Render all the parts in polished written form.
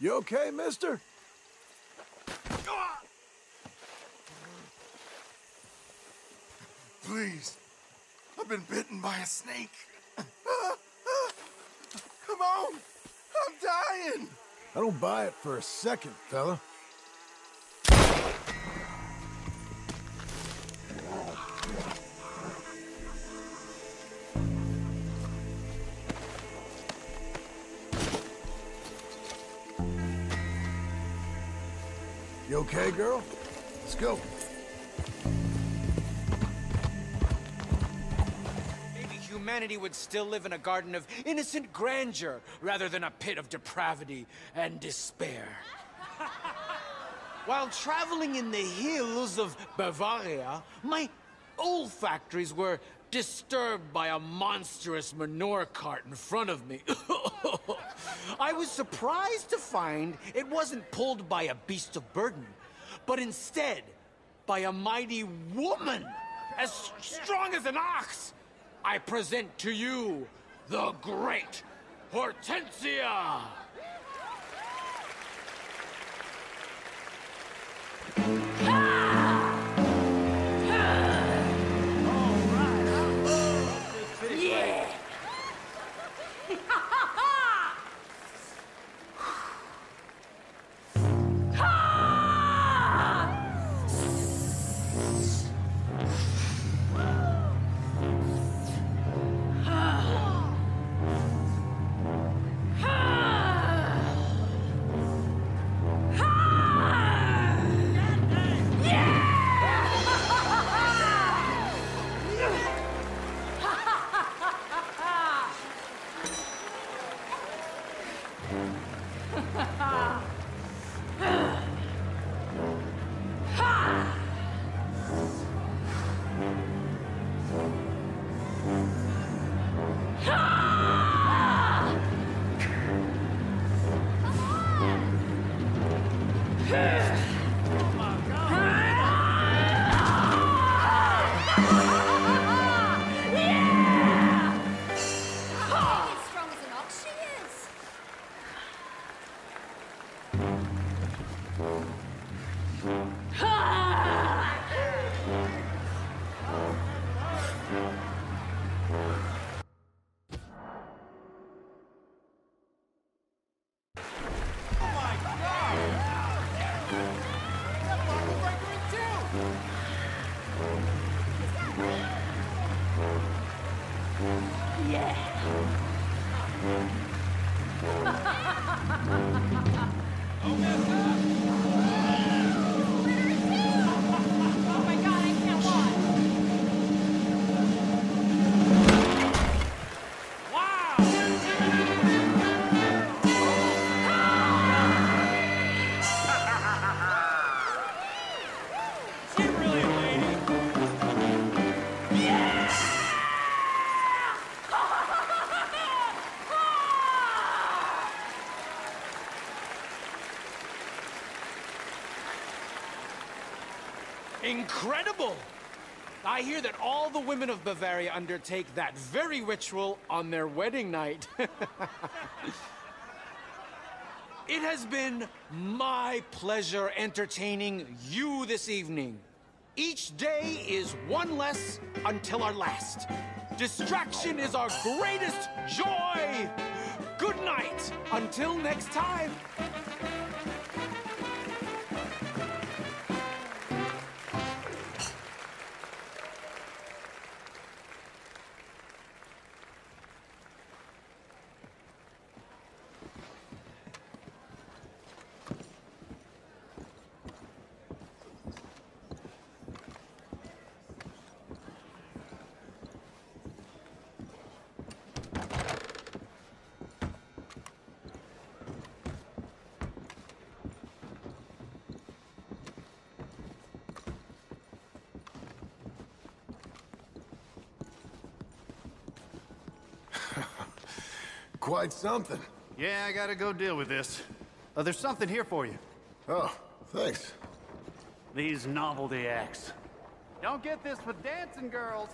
You okay, mister? Please. I've been bitten by a snake. Come on. I'm dying. I don't buy it for a second, fella. You okay, girl? Let's go. Maybe humanity would still live in a garden of innocent grandeur rather than a pit of depravity and despair. While traveling in the hills of Bavaria, my olfactories were disturbed by a monstrous manure cart in front of me. I was surprised to find it wasn't pulled by a beast of burden, but instead by a mighty woman as strong as an ox. I present to you the great Hortensia! Incredible! I hear that all the women of Bavaria undertake that very ritual on their wedding night. It has been my pleasure entertaining you this evening. Each day is one less until our last. Distraction is our greatest joy! Good night, until next time! Quite something. Yeah, I gotta go deal with this. There's something here for you. Oh, thanks. These novelty acts. Don't get this with dancing girls.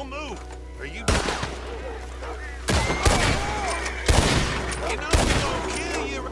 Don't move, or you... You know we gonna kill you.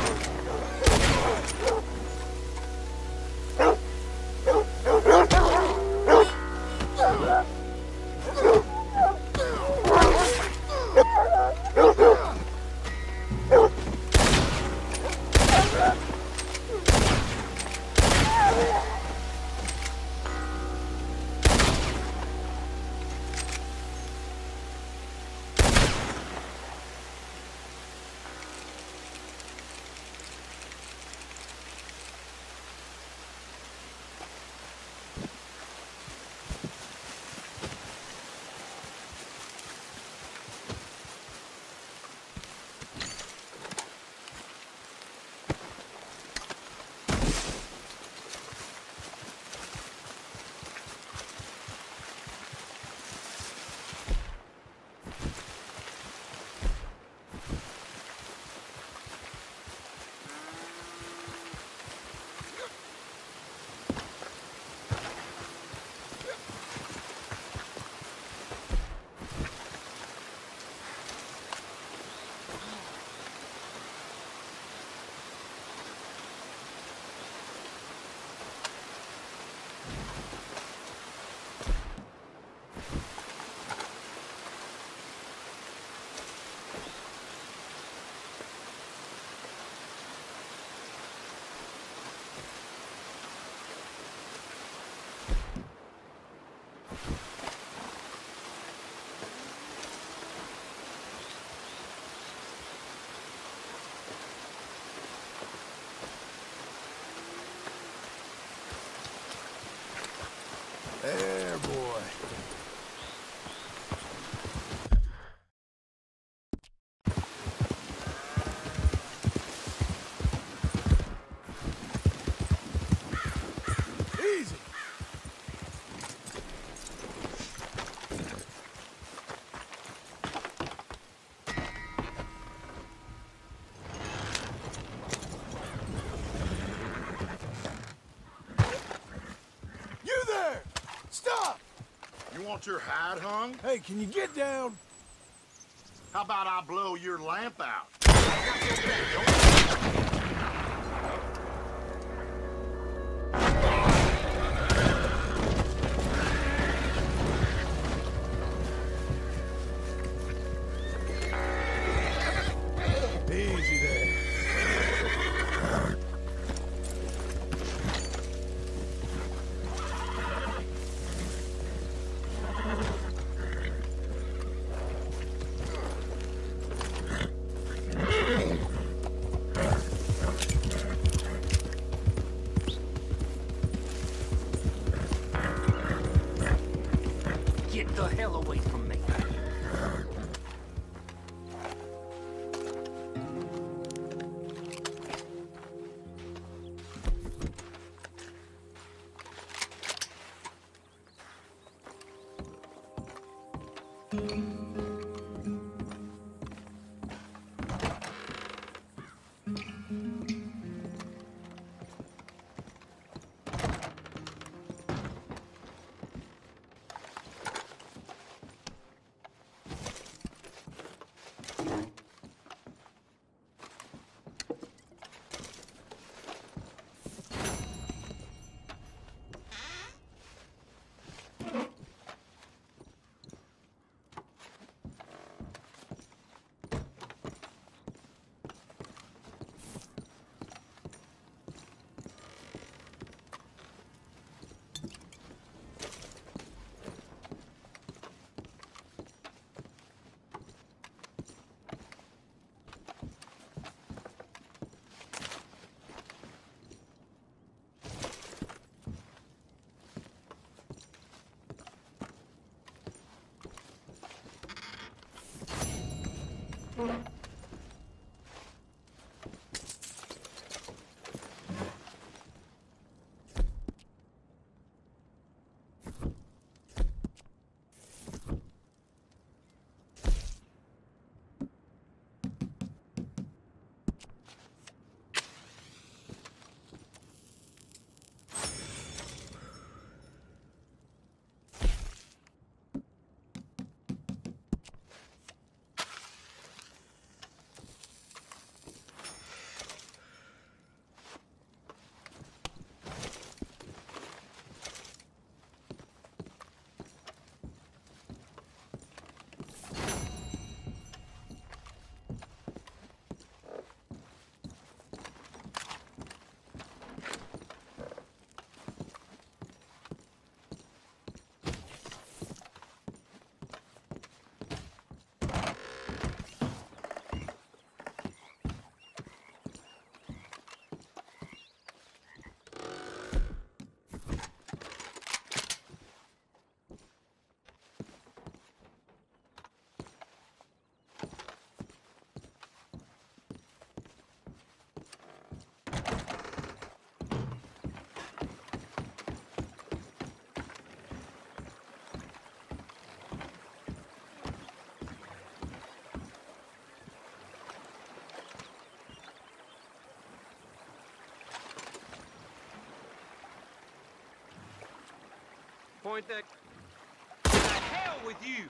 There, boy. Easy. You there! Stop! You want your hide hung? Hey, can you get down? How about I blow your lamp out? Easy there. Get the hell away from me. point that... The hell with you!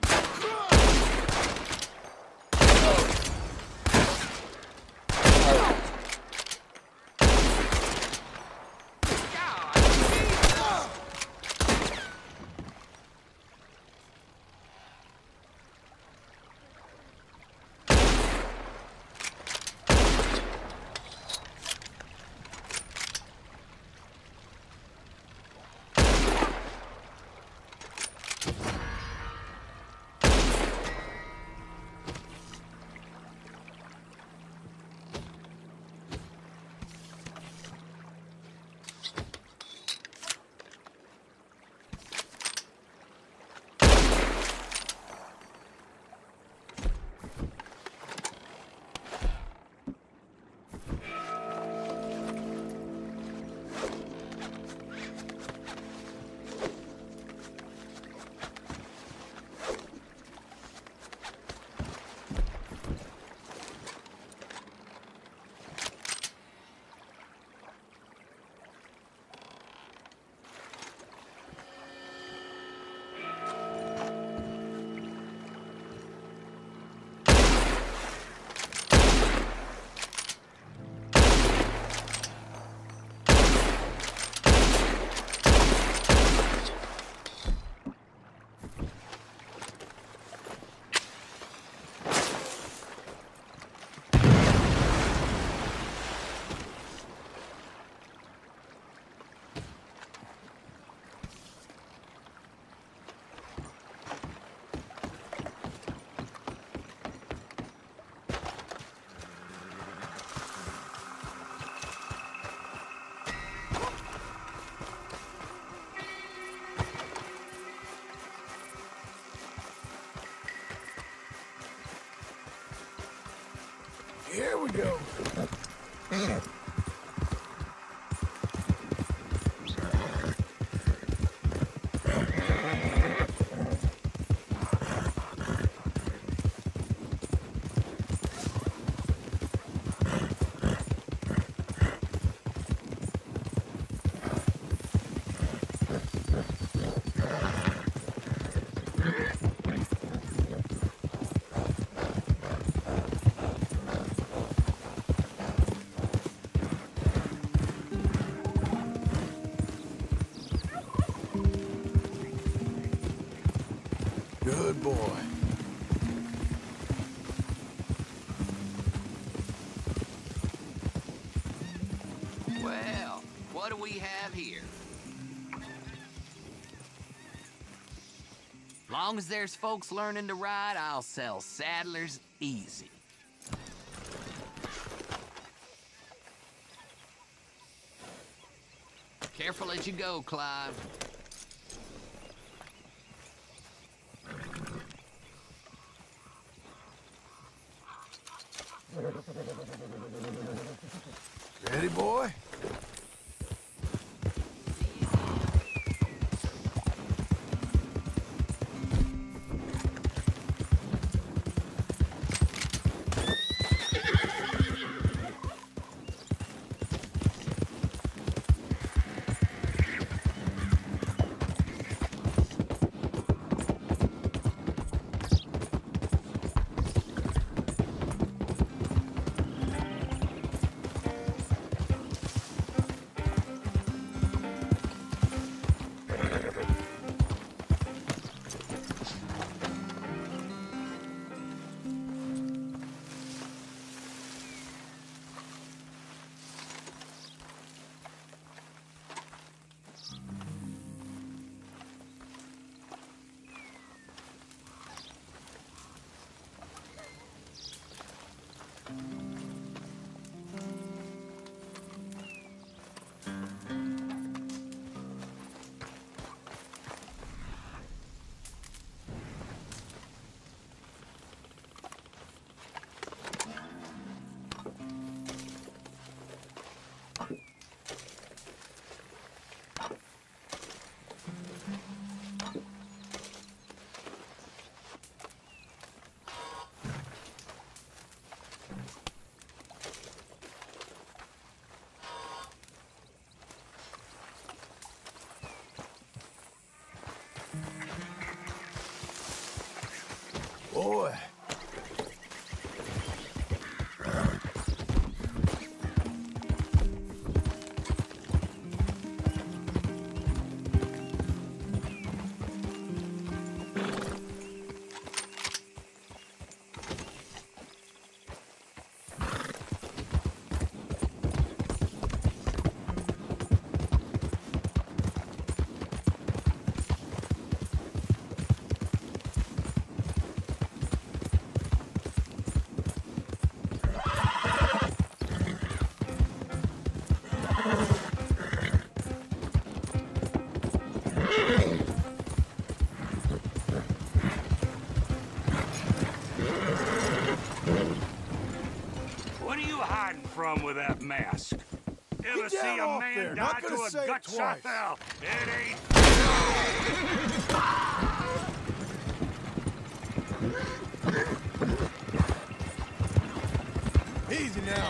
Here we go. Good boy. Well, what do we have here? Long as there's folks learning to ride, I'll sell saddlers easy. Careful as you go, Clive. Ready, boy? boy. What are you hiding from with that mask? Ever Get see down a off man there. die Not gonna to a say it gut shot twice. there? It ain't. Easy now.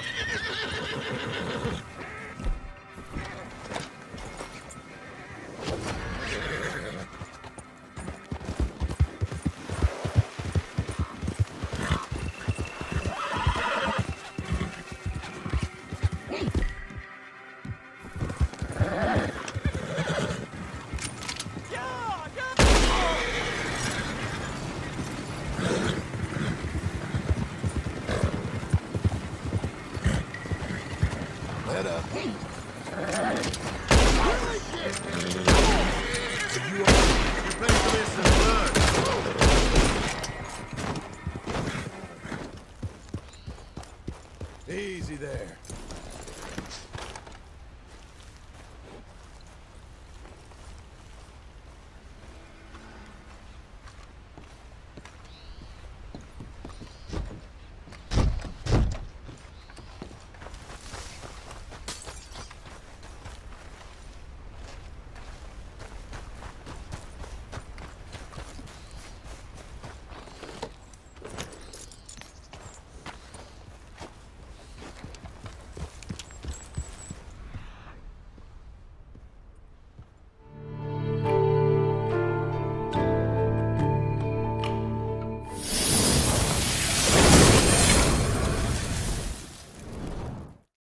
Let up. You pay for this in blood. Easy there.